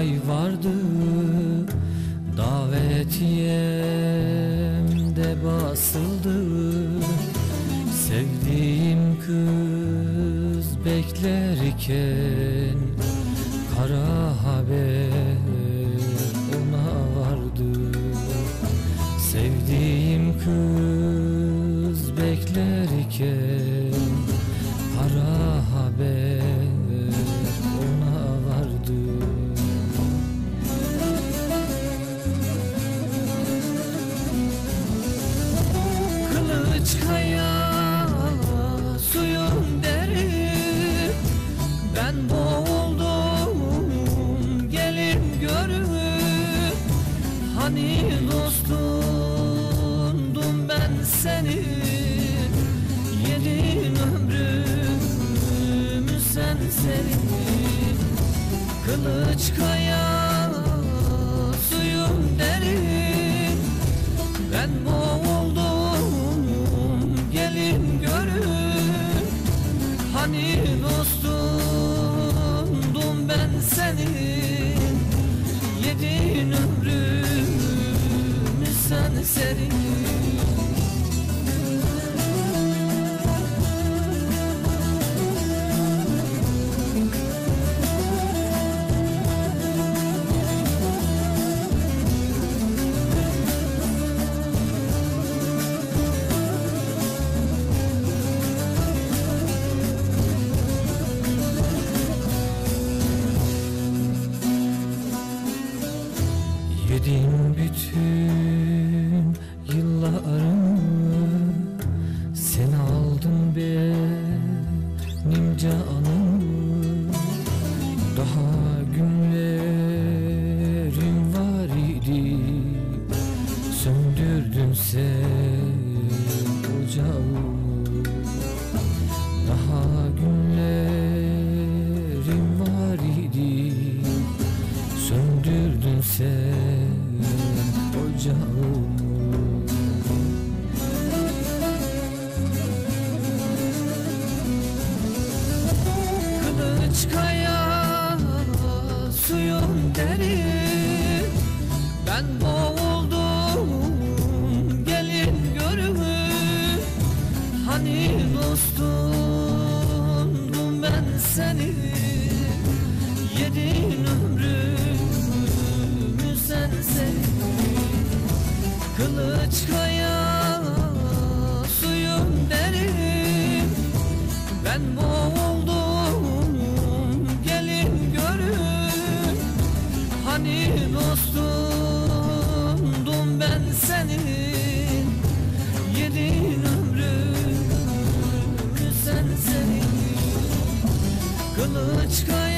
ay vardı, davetiyemde basıldı. Sevdiğim kız beklerken kara haber ona vardı. Sevdiğim kız beklerken kara haber ona vardı. Kılıçkaya suyun derin, ben boğuldum gelin görün. Hani dostundum ben senin, yedin ömrümü sen serin. Kılıçkaya suyun derin, ben boğuldum gelin görün. Hani dostundum ben senin, yedin ömrümü sen serin. Yedim bütün yıllarımı, sen aldın benim canımı. Daha günlerim var idi, söndürdün sen ocağımı. Daha günlerim var idi, söndürdün sen ocağımı. Kılıçkaya suyun derin, ben boğuldum gelin görün. Hani dostundum ben senin, yedin ömrümü sen serin. Kılıçkaya suyun derin, ben boğuldum gelin görün. Hani dostundum ben senin, yedin ömrümü sen serin. Kılıçkaya